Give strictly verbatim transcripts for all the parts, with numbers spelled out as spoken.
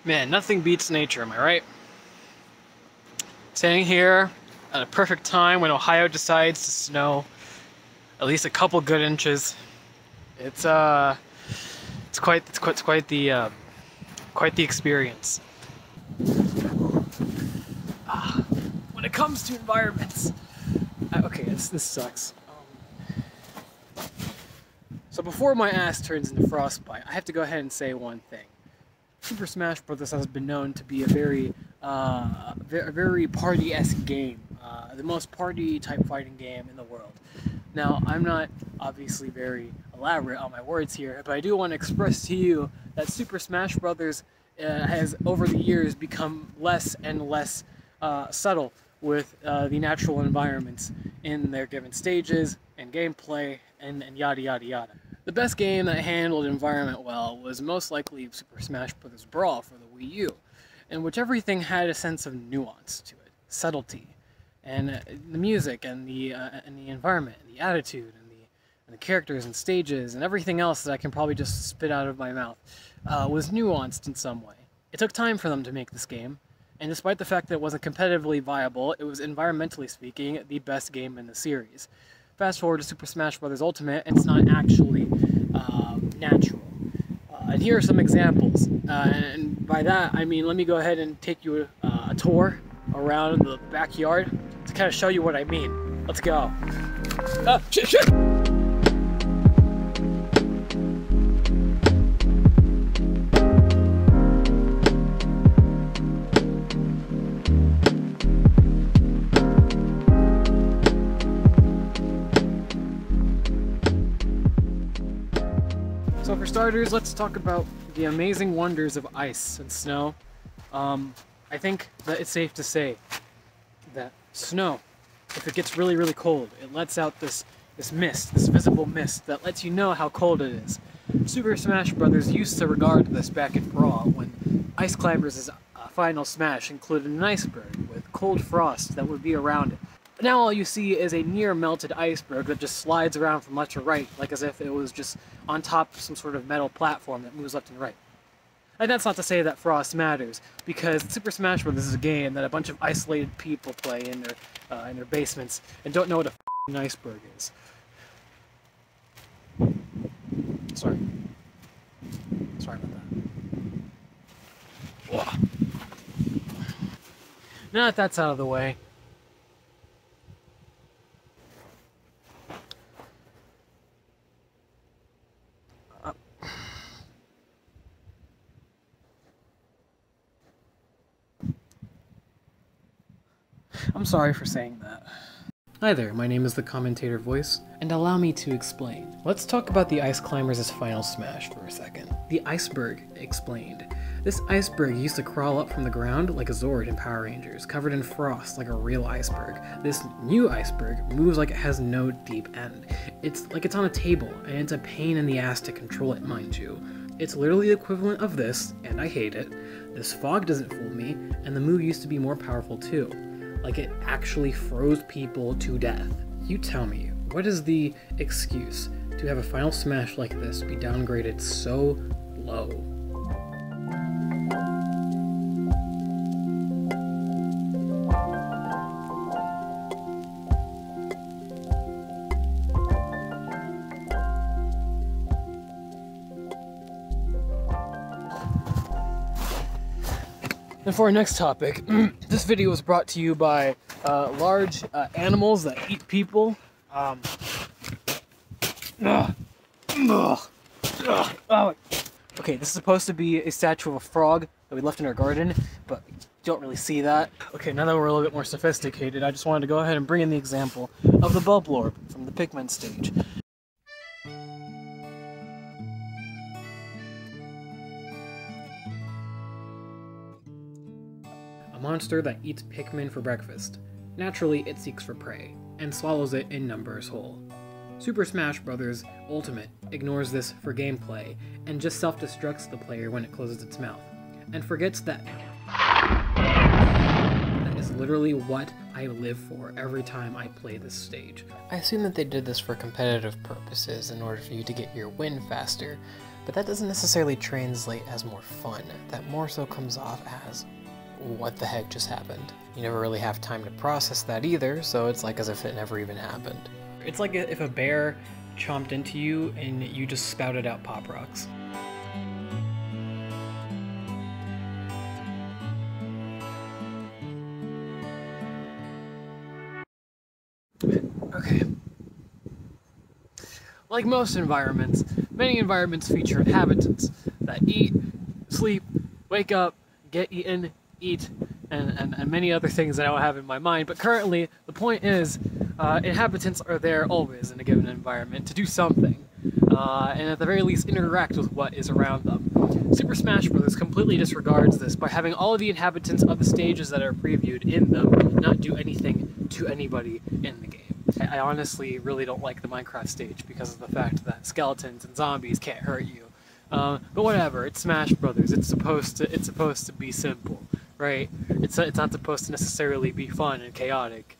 Man, nothing beats nature, am I right? Standing here at a perfect time when Ohio decides to snow at least a couple good inches. It's uh, it's quite it's quite it's quite the uh, quite the experience. Ah, when it comes to environments, I, okay, this this sucks. Um, so before my ass turns into frostbite, I have to go ahead and say one thing. Super Smash Bros. Has been known to be a very, uh, a very party-esque game, uh, the most party-type fighting game in the world. Now, I'm not obviously very elaborate on my words here, but I do want to express to you that Super Smash Bros. Uh, has, over the years, become less and less uh, subtle with uh, the natural environments in their given stages, and gameplay, and, and yada yada yada. The best game that handled environment well was most likely Super Smash Bros. Brawl for the Wii U, in which everything had a sense of nuance to it, subtlety, and uh, the music, and the uh, and the environment, and the attitude, and the and the characters and stages, and everything else that I can probably just spit out of my mouth uh, was nuanced in some way. It took time for them to make this game, and despite the fact that it wasn't competitively viable, it was environmentally speaking the best game in the series. Fast forward to Super Smash Bros. Ultimate, and it's not actually uh, natural. Uh, and here are some examples. Uh, and by that, I mean, let me go ahead and take you uh, a tour around the backyard to kind of show you what I mean. Let's go. Uh, shit, shit! So for starters, let's talk about the amazing wonders of ice and snow. Um, I think that it's safe to say that snow, if it gets really, really cold, it lets out this, this mist, this visible mist that lets you know how cold it is. Super Smash Bros. Used to regard this back in Brawl when Ice Climbers' uh, final smash included an iceberg with cold frost that would be around it. But now all you see is a near melted iceberg that just slides around from left to right, like as if it was just on top of some sort of metal platform that moves left and right. And that's not to say that frost matters, because Super Smash Bros. Is a game that a bunch of isolated people play in their uh, in their basements and don't know what a f***ing iceberg is. Sorry. Sorry about that. Ugh. Now that that's out of the way, I'm sorry for saying that. Hi there, my name is the Commentator Voice, and allow me to explain. Let's talk about the Ice Climbers' final smash for a second. The iceberg explained. This iceberg used to crawl up from the ground like a Zord in Power Rangers, covered in frost like a real iceberg. This new iceberg moves like it has no deep end. It's like it's on a table, and it's a pain in the ass to control it, mind you. It's literally the equivalent of this, and I hate it. This fog doesn't fool me, and the move used to be more powerful too. Like it actually froze people to death. You tell me, what is the excuse to have a final smash like this be downgraded so low? And for our next topic, this video was brought to you by uh, large uh, animals that eat people. Um, ugh, ugh, ugh, oh. Okay, this is supposed to be a statue of a frog that we left in our garden, but you don't really see that. Okay, now that we're a little bit more sophisticated, I just wanted to go ahead and bring in the example of the Bulblorb from the Pikmin stage. A monster that eats Pikmin for breakfast. Naturally, it seeks for prey, and swallows it in numbers whole. Super Smash Bros. Ultimate ignores this for gameplay, and just self-destructs the player when it closes its mouth, and forgets that that is literally what I live for every time I play this stage. I assume that they did this for competitive purposes in order for you to get your win faster, But that doesn't necessarily translate as more fun. That more so comes off as, what the heck just happened? You never really have time to process that either, so it's like as if it never even happened. It's like if a bear chomped into you and you just spouted out Pop Rocks. Okay. Like most environments, many environments feature inhabitants that eat, sleep, wake up, get eaten, eat, and, and, and many other things that I don't have in my mind. But currently, the point is, uh, inhabitants are there always in a given environment to do something, uh, and at the very least interact with what is around them. Super Smash Bros. Completely disregards this by having all of the inhabitants of the stages that are previewed in them not do anything to anybody in the game. I honestly really don't like the Minecraft stage because of the fact that skeletons and zombies can't hurt you. Uh, but whatever, it's Smash Brothers. It's supposed to it's supposed to be simple, right? It's it's not supposed to necessarily be fun and chaotic.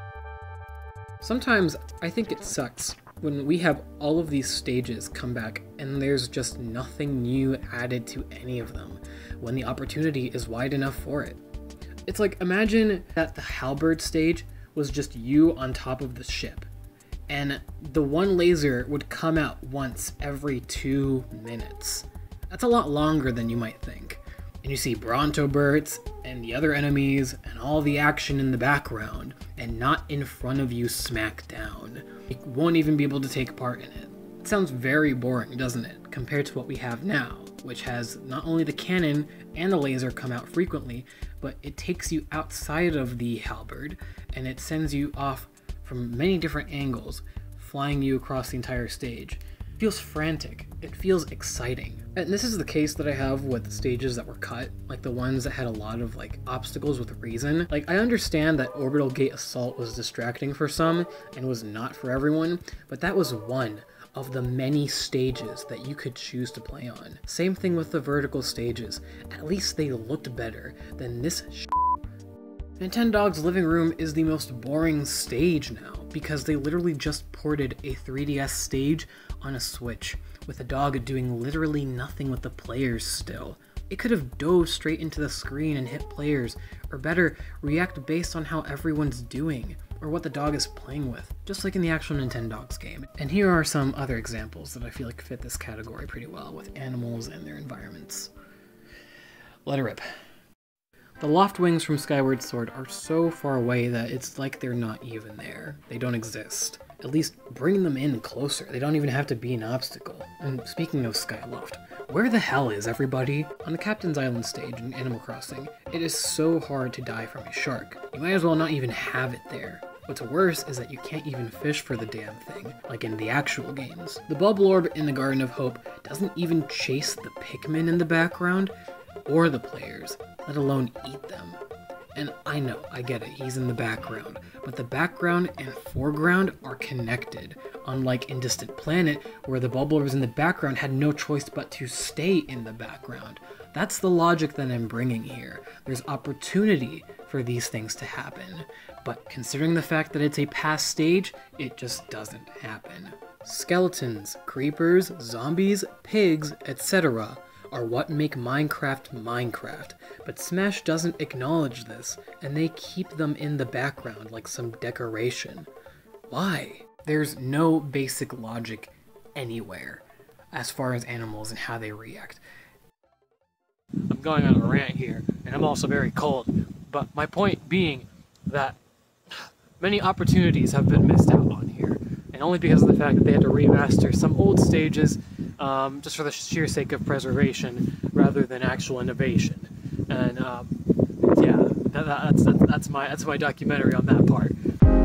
Sometimes I think it sucks when we have all of these stages come back and there's just nothing new added to any of them when the opportunity is wide enough for it. It's like, imagine that the Halberd stage was just you on top of the ship, and the one laser would come out once every two minutes. That's a lot longer than you might think. And you see Brontoberts and the other enemies and all the action in the background, and not in front of you smack down. You won't even be able to take part in it. It sounds very boring, doesn't it, compared to what we have now, which has not only the cannon and the laser come out frequently, but it takes you outside of the halberd, and it sends you off from many different angles, flying you across the entire stage. It feels frantic. It feels exciting. And this is the case that I have with stages that were cut, like the ones that had a lot of like obstacles with reason. Like, I understand that Orbital Gate Assault was distracting for some and was not for everyone, but that was one of the many stages that you could choose to play on. Same thing with the vertical stages. At least they looked better than this sh**. Nintendog's Living Room is the most boring stage now, because they literally just ported a three D S stage on a Switch, with a dog doing literally nothing with the players still. It could have dove straight into the screen and hit players, or better, react based on how everyone's doing, or what the dog is playing with, just like in the actual Nintendogs game. And here are some other examples that I feel like fit this category pretty well, with animals and their environments. Let it rip. The loft wings from Skyward Sword are so far away that it's like they're not even there. They don't exist. At least bring them in closer. They don't even have to be an obstacle. And speaking of Skyloft, where the hell is everybody? On the Captain's Island stage in Animal Crossing, it is so hard to die from a shark. You might as well not even have it there. What's worse is that you can't even fish for the damn thing, like in the actual games. The Bubble Orb in the Garden of Hope doesn't even chase the Pikmin in the background, or the players, let alone eat them. And I know, I get it, he's in the background, but the background and foreground are connected, unlike in Distant Planet, where the Bubble Orbs in the background had no choice but to stay in the background. That's the logic that I'm bringing here. There's opportunity for these things to happen, but considering the fact that it's a past stage, it just doesn't happen. Skeletons, creepers, zombies, pigs, et cetera are what make Minecraft Minecraft, but Smash doesn't acknowledge this, and they keep them in the background like some decoration. Why? There's no basic logic anywhere as far as animals and how they react. I'm going on a rant here, and I'm also very cold, but my point being that many opportunities have been missed out on here, and only because of the fact that they had to remaster some old stages um, just for the sheer sake of preservation rather than actual innovation. And um, yeah, that, that's, that's, that's, my, that's my documentary on that part.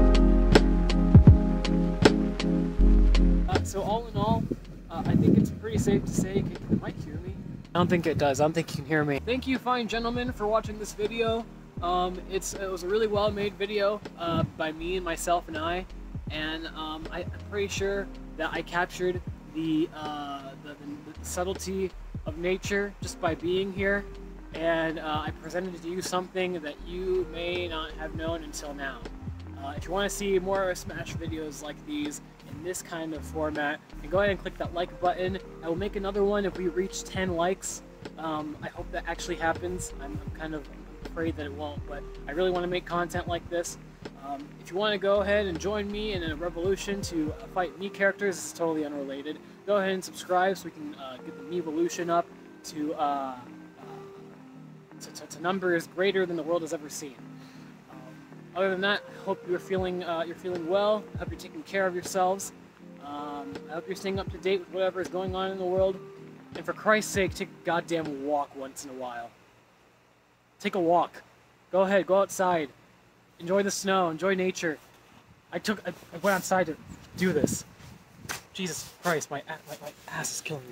Uh, so all in all, uh, I think it's pretty safe to say, can the mic hear me? I don't think it does. I don't think you can hear me. Thank you, fine gentlemen, for watching this video. Um, it's, it was a really well-made video uh, by me and myself and I, and um, I, I'm pretty sure that I captured the, uh, the, the, the subtlety of nature just by being here, and uh, I presented to you something that you may not have known until now. Uh, if you want to see more Smash videos like these in in this kind of format, and go ahead and click that like button. I will make another one if we reach ten likes. Um, I hope that actually happens. I'm, I'm kind of afraid that it won't, but I really want to make content like this. Um, if you want to go ahead and join me in a revolution to uh, fight Mii characters, this is totally unrelated. Go ahead and subscribe so we can uh, get the Mii evolution up to, uh, uh, to, to, to numbers greater than the world has ever seen. Um, other than that, I hope you're feeling uh, you're feeling well. I hope you're taking care of yourselves. Um, I hope you're staying up to date with whatever is going on in the world. And for Christ's sake, take a goddamn walk once in a while. Take a walk. Go ahead, go outside. Enjoy the snow, enjoy nature. I took, I, I went outside to do this. Jesus Christ, my, my, my ass is killing me.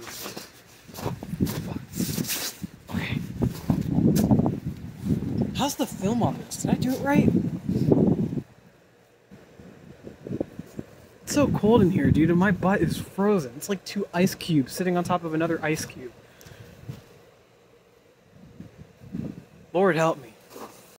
Okay. How's the film on this? Did I do it right? It's so cold in here, dude, and my butt is frozen. It's like two ice cubes sitting on top of another ice cube. Lord help me.